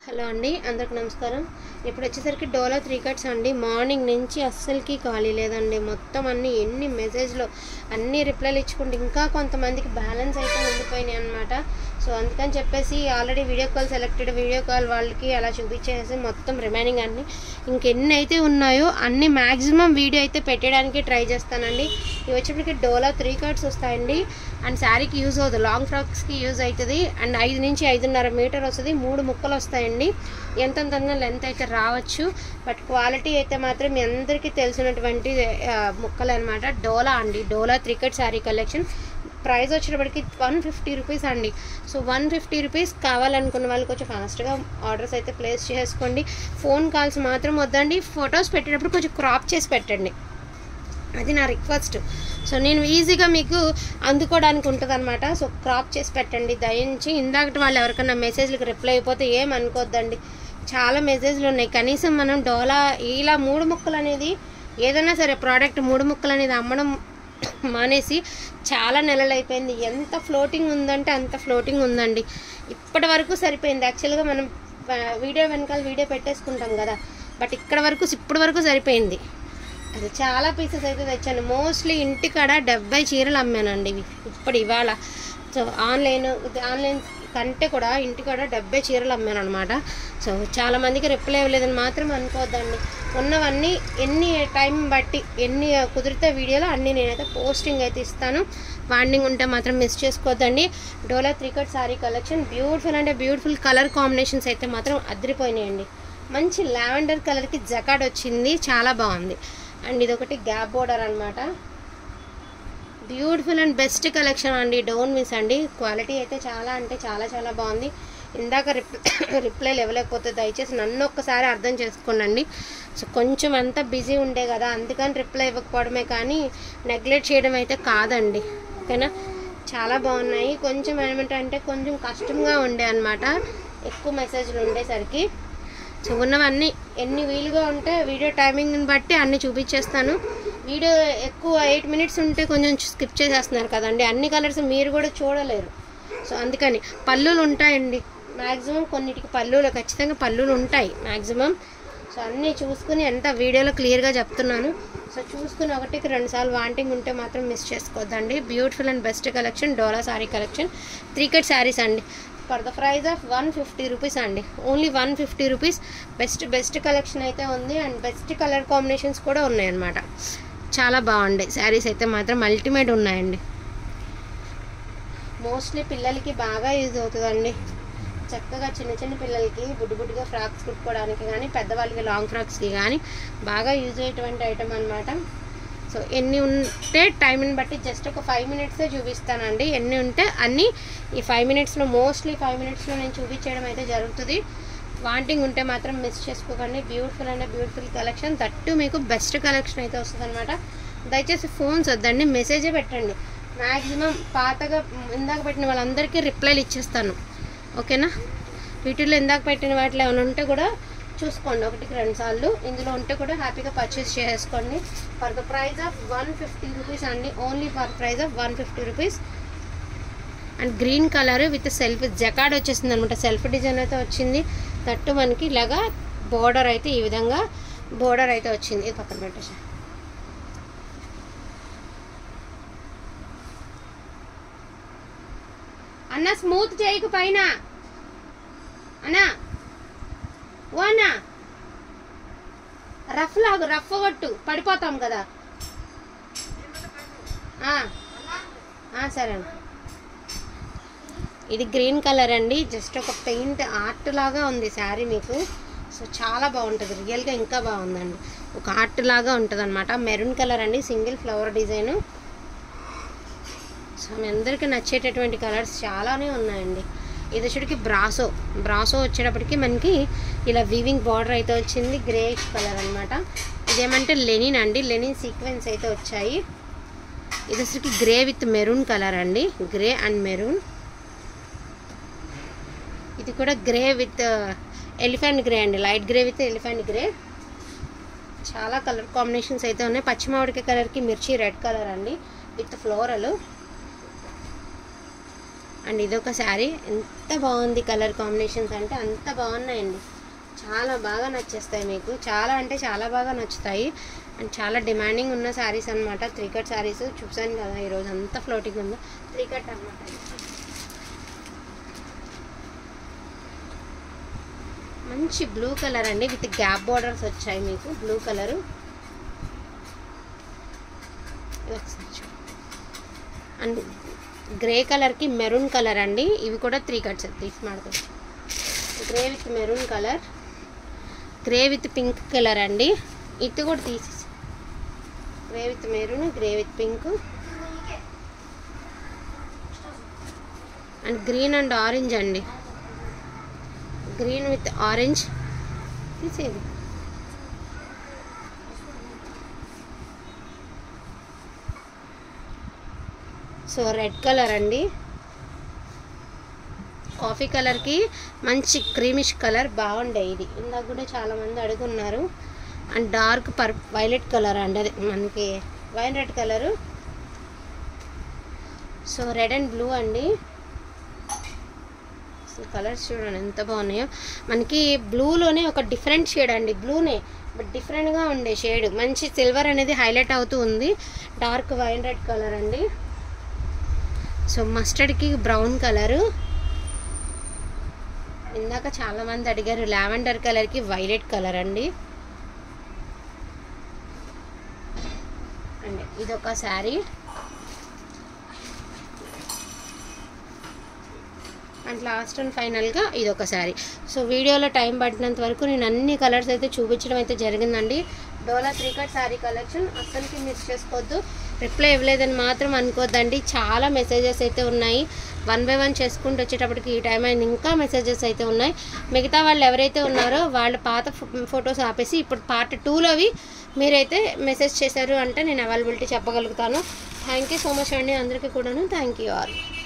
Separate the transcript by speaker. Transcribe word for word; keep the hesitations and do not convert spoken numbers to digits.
Speaker 1: Hello అండి, అందరికి నమస్కారం. ఇప్పుడు వచ్చేసరికి డోలా త్రీ కట్స్ అండి. మార్నింగ్ నుంచి అస్సలకి ఖాళీ లేదండి. మొత్తం అన్ని ఎన్ని మెసేజ్లో అన్ని రిప్లైలు ఇచ్చుకుంటే ఇంకా కొంతమందికి బ్యాలెన్స్ అయితే ఉండిపోయినాయి అనమాట. సో అందుకని చెప్పేసి already video call selected video call వాళ్ళకి అలా చూపించేసి మొత్తం రిమైనింగ్ అన్ని ఇంకెన్ని అయితే ఉన్నాయో అన్ని మ్యాక్సిమం వీడియో అయితే పెట్టడానికి ట్రై చేస్తానండి. ఇవి వచ్చేప్పటికి డోలా త్రీ కట్స్ వస్తాయండి. అండ్ శారీకి యూజ్ అవుతుంది, లాంగ్ ఫ్రాక్స్కి యూజ్ అవుతుంది. అండ్ ఐదు నుంచి ఐదున్నర మీటర్ వస్తుంది, మూడు ముక్కలు వస్తాయండి. ఎంతంత లెంత్ అయితే రావచ్చు, బట్ క్వాలిటీ అయితే మాత్రం మీ అందరికీ తెలిసినటువంటి ముక్కలు అనమాట. డోలా అండి, Dola three cut sari collection. Price వచ్చేటప్పటికి వన్ ఫిఫ్టీ రూపీస్ అండి. సో వన్ ఫిఫ్టీ రూపీస్ కావాలనుకున్న వాళ్ళు కొంచెం ఫాస్ట్గా ఆర్డర్స్ అయితే ప్లేస్ చేసుకోండి. ఫోన్ కాల్స్ మాత్రం వద్దండి. ఫొటోస్ పెట్టేటప్పుడు కొంచెం క్రాప్ చేసి పెట్టండి, అది నా రిక్వెస్ట్. సో నేను ఈజీగా మీకు అందుకోవడానికి ఉంటుంది అనమాట. సో క్రాప్ చేసి పెట్టండి దయించి. ఇందాకటి వాళ్ళు ఎవరికైనా మెసేజ్లకు రిప్లై అయిపోతే ఏం అనుకోద్దండి, చాలా మెసేజ్లు ఉన్నాయి. కనీసం మనం డోలా ఇలా మూడు ముక్కలు అనేది ఏదైనా సరే ప్రోడక్ట్ మూడు ముక్కలు అనేది అమ్మడం మానేసి చాలా నెలలు అయిపోయింది. ఎంత ఫ్లోటింగ్ ఉందంటే అంత ఫ్లోటింగ్ ఉందండి. ఇప్పటి వరకు సరిపోయింది. యాక్చువల్గా మనం వీడియో వెనకాల వీడియో పెట్టేసుకుంటాం కదా, బట్ ఇక్కడ వరకు ఇప్పటి వరకు సరిపోయింది. అది చాలా పీసెస్ అయితే తెచ్చాను. మోస్ట్లీ ఇంటికాడ డెబ్బై చీరలు అమ్మానండి ఇవి ఇప్పుడు ఇవాళ. సో ఆన్లైన్ ఆన్లైన్ కంటే కూడా ఇంటికాడ డెబ్బై చీరలు అమ్మాను అనమాట. సో చాలామందికి రిప్లై ఇవ్వలేదని మాత్రం అనుకోవద్దండి. ఉన్నవన్నీ ఎన్ని టైం బట్టి ఎన్ని కుదిరితే వీడియోలో అన్నీ నేనైతే పోస్టింగ్ అయితే ఇస్తాను. వాండింగ్ ఉంటే మాత్రం మిస్ చేసుకోవద్దండి. Dola three cut sari collection beautiful అంటే బ్యూటిఫుల్ కలర్ కాంబినేషన్స్ అయితే మాత్రం అదిరిపోయినాయండి. మంచి లావెండర్ కలర్కి జకాడ్ వచ్చింది, చాలా బాగుంది. అండ్ ఇదొకటి గ్యాప్ బోర్డర్ అనమాట. బ్యూటిఫుల్ అండ్ బెస్ట్ కలెక్షన్ అండి, డోంట్ మిస్ అండి. క్వాలిటీ అయితే చాలా అంటే చాలా చాలా బాగుంది. ఇందాక రిప్ రిప్లైలు ఇవ్వలేకపోతే దయచేసి నన్ను ఒక్కసారి అర్థం చేసుకోండి. సో కొంచెం అంతా బిజీ ఉండే కదా, అందుకని రిప్లై ఇవ్వకపోవడమే కానీ నెగ్లెక్ట్ చేయడం అయితే కాదండి, ఓకేనా. చాలా బాగున్నాయి. కొంచెం ఏమంటే కొంచెం కష్టంగా ఉండే అనమాట, ఎక్కువ మెసేజ్లు ఉండేసరికి. సో ఉన్నవన్నీ ఎన్ని వీలుగా ఉంటే వీడియో టైమింగ్ని బట్టి అన్నీ చూపించేస్తాను. వీడియో ఎక్కువ ఎయిట్ మినిట్స్ ఉంటే కొంచెం స్కిప్ చేసేస్తున్నారు కదండి, అన్ని కలర్స్ మీరు కూడా చూడలేరు. సో అందుకని పళ్ళులు ఉంటాయండి మ్యాక్సిమం, కొన్నిటికి పళ్ళులు ఖచ్చితంగా పళ్ళులు ఉంటాయి మ్యాక్సిమం. సో అన్నీ చూసుకుని ఎంత వీడియోలో క్లియర్గా చెప్తున్నాను. సో చూసుకుని ఒకటికి రెండు సార్లు వాంటింగ్ ఉంటే మాత్రం మిస్ చేసుకోవద్దండి. Beautiful and best collection Dola sari collection three cut saris అండి. For the price of one fifty rupees అండి, only one fifty rupees. Best best collection అయితే ఉంది అండ్ బెస్ట్ కలర్ కాంబినేషన్స్ కూడా ఉన్నాయన్నమాట. చాలా బాగుంటాయి శారీస్ అయితే మాత్రం అల్టిమేట్ ఉన్నాయండి. మోస్ట్లీ పిల్లలకి బాగా యూజ్ అవుతుందండి. చక్కగా చిన్న చిన్న పిల్లలకి బుడ్డి బుడ్డిగా ఫ్రాక్స్ కుట్టుకోవడానికి కానీ పెద్దవాళ్ళకి లాంగ్ ఫ్రాక్స్కి కానీ బాగా యూజ్ అయ్యేటువంటి ఐటమ్ అనమాట. సో ఎన్ని ఉంటే టైంని బట్టి జస్ట్ ఒక ఫైవ్ మినిట్సే చూపిస్తానండి. ఎన్ని ఉంటే అన్నీ ఈ ఫైవ్ మినిట్స్లో మోస్ట్లీ ఫైవ్ మినిట్స్లో నేను చూపించడం అయితే జరుగుతుంది. వాంటింగ్ ఉంటే మాత్రం మిస్ చేసుకోకండి. బ్యూటిఫుల్ అంటే బ్యూటిఫుల్ కలెక్షన్, తట్టు మీకు బెస్ట్ కలెక్షన్ అయితే వస్తుంది అనమాట. దయచేసి ఫోన్స్ వద్దండి, మెసేజే పెట్టండి. మ్యాక్సిమం పాతగా ఇందాక పెట్టిన వాళ్ళందరికీ రిప్లైలు ఇచ్చేస్తాను, ఓకేనా. వీటిల్లో ఇందాక పెట్టిన వాటిలో ఏమైనా ఉంటే కూడా చూసుకోండి ఒకటికి రెండు సార్లు. ఇందులో ఉంటే కూడా హ్యాపీగా పర్చేస్ చేసుకోండి. For the price of one fifty rupees అండి, only for price of one fifty rupees. And green colour with self jacquard వచ్చేసింది అనమాట. సెల్ఫ్ డిజైన్ అయితే వచ్చింది. తట్టు మనకి ఇలాగా బోర్డర్ అయితే ఈ విధంగా బోర్డర్ అయితే వచ్చింది. ఇది పక్కన పెట్టేసా. అన్న స్మూత్ చేయకు పైన అన్నా, ఓ అన్నా రఫ్ లాగు, రఫ్ కొట్టు పడిపోతాం కదా. సరే అండి. ఇది గ్రీన్ కలర్ అండి, జస్ట్ ఒక పెయింట్ ఆర్ట్ లాగా ఉంది శారీ మీకు. సో చాలా బాగుంటుంది, రియల్గా ఇంకా బాగుందండి. ఒక ఆర్ట్ లాగా ఉంటుంది అనమాట. మెరూన్ కలర్ అండి, సింగిల్ ఫ్లవర్ డిజైను. సో మీ అందరికీ నచ్చేటటువంటి కలర్స్ చాలానే ఉన్నాయండి. ఇది వచ్చేటికి బ్రాసో బ్రాసో వచ్చేటప్పటికి మనకి ఇలా వీవింగ్ బార్డర్ అయితే వచ్చింది, గ్రేష్ కలర్ అనమాట. ఇదేమంటే లెనిన్ అండి, లెనిన్ సీక్వెన్స్ అయితే వచ్చాయి. ఇది వచ్చేటికి గ్రే విత్ మెరూన్ కలర్ అండి, గ్రే అండ్ మెరూన్. ఇది కూడా గ్రే విత్ ఎలిఫెంట్ గ్రే అండి, light grey with elephant grey. చాలా కలర్ కాంబినేషన్స్ అయితే ఉన్నాయి. పచ్చిమామిడికాయ కలర్కి మిర్చి రెడ్ కలర్ అండి విత్ ఫ్లోరల్. అండ్ ఇదొక శారీ, ఎంత బాగుంది కలర్ కాంబినేషన్స్ అంటే అంత బాగున్నాయండి. చాలా బాగా నచ్చేస్తాయి మీకు, చాలా అంటే చాలా బాగా నచ్చుతాయి. అండ్ చాలా డిమాండింగ్ ఉన్న శారీస్ అనమాట. త్రీ కట్ శారీస్ చూసాను కదా ఈరోజు అంతా ఫ్లోటింగ్ ఉందో, త్రీ కట్ అనమాట. మంచి బ్లూ కలర్ అండి, విత్ గ్యాప్ బార్డర్స్ వచ్చాయి మీకు. బ్లూ కలరు అండ్ గ్రే కలర్కి మెరూన్ కలర్ అండి. ఇవి కూడా త్రీ కట్స్ తీసి మాడతాయి. Grey with maroon colour, grey with pink colour అండి. ఇది కూడా తీసేసి grey with maroon, grey with pink and green and orange అండి. గ్రీన్ విత్ ఆరెంజ్ తీసేది. సో రెడ్ కలర్ అండి, కాఫీ కలర్కి మంచి క్రీమిష్ కలర్ బాగుండే. ఇది ఇందాక కూడా చాలామంది అడుగున్నారు. And dark per violet colour అండి, అది మనకి wine red colour. So red and blue అండి. సో కలర్స్ చూడండి ఎంత బాగున్నాయో. మనకి బ్లూలోనే ఒక డిఫరెంట్ షేడ్ అండి, బ్లూనే బట్ డిఫరెంట్గా ఉండే షేడ్. మంచి సిల్వర్ అనేది హైలైట్ అవుతూ ఉంది. డార్క్ వైన్ రెడ్ కలర్ అండి. సో మస్టర్డ్కి బ్రౌన్ కలరు. ఇందాక చాలామంది అడిగారు లావెండర్ కలర్కి వైలెట్ కలర్ అండి. అండ్ ఇదొక శారీ. అండ్ లాస్ట్ అండ్ ఫైనల్గా ఇదొక శారీ. సో వీడియోలో టైం పట్టినంత వరకు నేను అన్ని కలర్స్ అయితే చూపించడం అయితే జరిగిందండి. Dola three cut sari collection అస్సలకి మిస్ చేసుకోవద్దు. రిప్లై ఇవ్వలేదని మాత్రం అనుకోద్దండి, చాలా మెసేజెస్ అయితే ఉన్నాయి. వన్ బై వన్ చేసుకుంటూ వచ్చేటప్పటికి ఈ టైం అయింది, ఇంకా మెసేజెస్ అయితే ఉన్నాయి. మిగతా వాళ్ళు ఎవరైతే ఉన్నారో వాళ్ళ పాత ఫొటోస్ ఆపేసి ఇప్పుడు పార్ట్ టూలోవి మీరైతే మెసేజ్ చేశారు అంటే నేను అవైలబిలిటీ చెప్పగలుగుతాను. థ్యాంక్ యూ సో మచ్ అండి అందరికీ కూడాను. Thank you all.